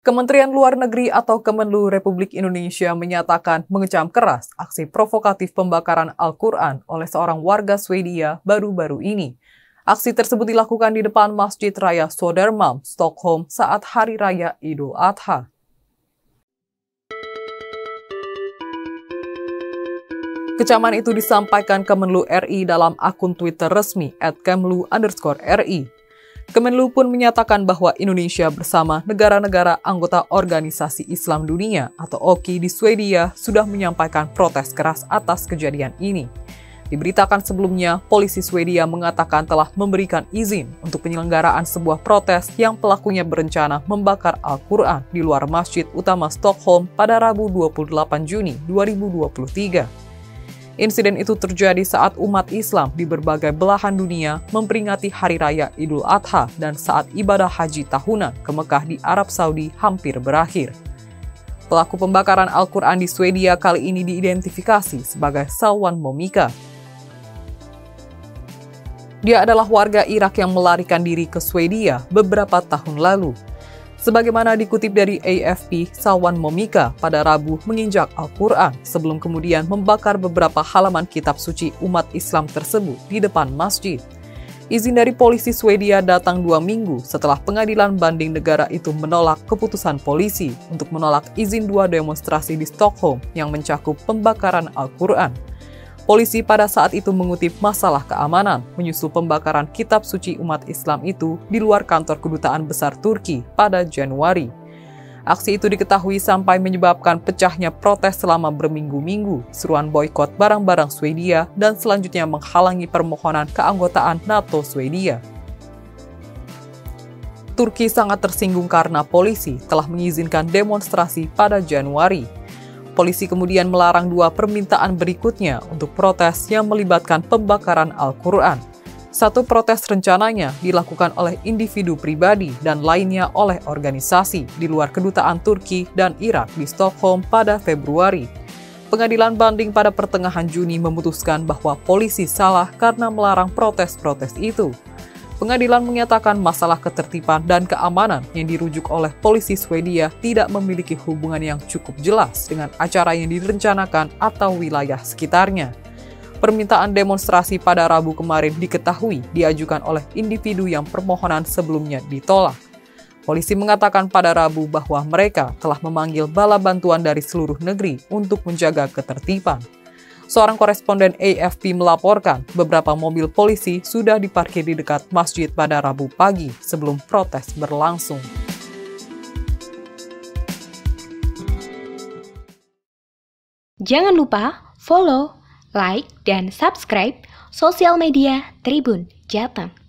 Kementerian Luar Negeri atau Kemenlu Republik Indonesia menyatakan mengecam keras aksi provokatif pembakaran Al-Quran oleh seorang warga Swedia baru-baru ini. Aksi tersebut dilakukan di depan Masjid Raya Södermalm, Stockholm saat Hari Raya Idul Adha. Kecaman itu disampaikan Kemenlu RI dalam akun Twitter resmi @kemlu_RI. Kemenlu pun menyatakan bahwa Indonesia bersama negara-negara anggota Organisasi Islam Dunia atau OIC di Swedia sudah menyampaikan protes keras atas kejadian ini. Diberitakan sebelumnya, polisi Swedia mengatakan telah memberikan izin untuk penyelenggaraan sebuah protes yang pelakunya berencana membakar Al-Quran di luar Masjid Utama Stockholm pada Rabu 28 Juni 2023. Insiden itu terjadi saat umat Islam di berbagai belahan dunia memperingati Hari Raya Idul Adha dan saat ibadah haji tahunan ke Mekah di Arab Saudi hampir berakhir. Pelaku pembakaran Al-Quran di Swedia kali ini diidentifikasi sebagai Salwan Momika. Dia adalah warga Irak yang melarikan diri ke Swedia beberapa tahun lalu. Sebagaimana dikutip dari AFP, Salwan Momika pada Rabu menginjak Al-Quran sebelum kemudian membakar beberapa halaman kitab suci umat Islam tersebut di depan masjid. Izin dari polisi Swedia datang 2 minggu setelah pengadilan banding negara itu menolak keputusan polisi untuk menolak izin 2 demonstrasi di Stockholm yang mencakup pembakaran Al-Quran. Polisi pada saat itu mengutip masalah keamanan menyusul pembakaran kitab suci umat Islam itu di luar kantor kedutaan besar Turki pada Januari. Aksi itu diketahui sampai menyebabkan pecahnya protes selama berminggu-minggu, seruan boikot barang-barang Swedia, dan selanjutnya menghalangi permohonan keanggotaan NATO Swedia. Turki sangat tersinggung karena polisi telah mengizinkan demonstrasi pada Januari. Polisi kemudian melarang 2 permintaan berikutnya untuk protes yang melibatkan pembakaran Al-Quran. Satu protes rencananya dilakukan oleh individu pribadi dan lainnya oleh organisasi di luar kedutaan Turki dan Irak di Stockholm pada Februari. Pengadilan banding pada pertengahan Juni memutuskan bahwa polisi salah karena melarang protes-protes itu. Pengadilan menyatakan masalah ketertiban dan keamanan yang dirujuk oleh polisi Swedia tidak memiliki hubungan yang cukup jelas dengan acara yang direncanakan atau wilayah sekitarnya. Permintaan demonstrasi pada Rabu kemarin diketahui diajukan oleh individu yang permohonan sebelumnya ditolak. Polisi mengatakan pada Rabu bahwa mereka telah memanggil bala bantuan dari seluruh negeri untuk menjaga ketertiban. Seorang koresponden AFP melaporkan beberapa mobil polisi sudah diparkir di dekat masjid pada Rabu pagi sebelum protes berlangsung. Jangan lupa follow, like, dan subscribe sosial media Tribun Jateng.